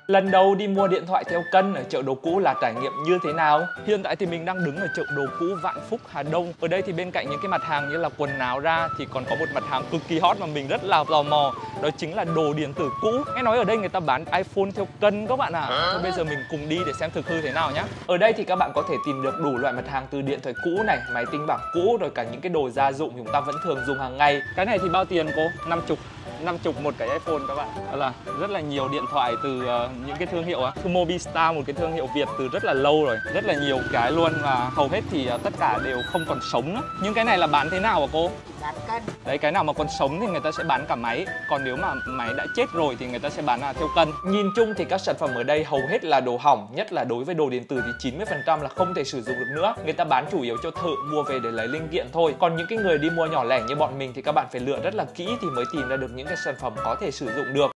Lần đầu đi mua điện thoại theo cân ở chợ đồ cũ là trải nghiệm như thế nào? Hiện tại thì mình đang đứng ở chợ đồ cũ Vạn Phúc, Hà Đông. Ở đây thì bên cạnh những cái mặt hàng như là quần áo ra thì còn có một mặt hàng cực kỳ hot mà mình rất là tò mò. Đó chính là đồ điện tử cũ. Nghe nói ở đây người ta bán iPhone theo cân các bạn ạ. Thôi bây giờ mình cùng đi để xem thực hư thế nào nhé. Ở đây thì các bạn có thể tìm được đủ loại mặt hàng từ điện thoại cũ này, máy tính bảng cũ, rồi cả những cái đồ gia dụng chúng ta vẫn thường dùng hàng ngày. Cái này thì bao tiền cô? 50 một cái iPhone các bạn. Đó là rất là nhiều điện thoại từ những cái thương hiệu từ Mobistar, một cái thương hiệu Việt từ rất là lâu rồi, rất là nhiều cái luôn, và hầu hết thì tất cả đều không còn sống nữa. Nhưng cái này là bán thế nào hả cô? Bán cân. Đấy, cái nào mà còn sống thì người ta sẽ bán cả máy, còn nếu mà máy đã chết rồi thì người ta sẽ bán theo cân. Nhìn chung thì các sản phẩm ở đây hầu hết là đồ hỏng, nhất là đối với đồ điện tử thì 90% là không thể sử dụng được nữa. Người ta bán chủ yếu cho thợ mua về để lấy linh kiện thôi. Còn những cái người đi mua nhỏ lẻ như bọn mình thì các bạn phải lựa rất là kỹ thì mới tìm ra được những cái sản phẩm có thể sử dụng được.